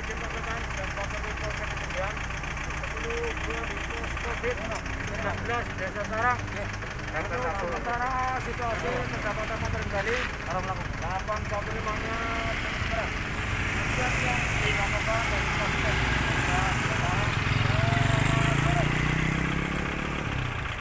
izin pasukan dan Kapolri Polsek Ketinggian 10 bulan pos COVID-19 Desa Sarang. Untuk sementara situasi terdapat terkendali. 8 1 5-nya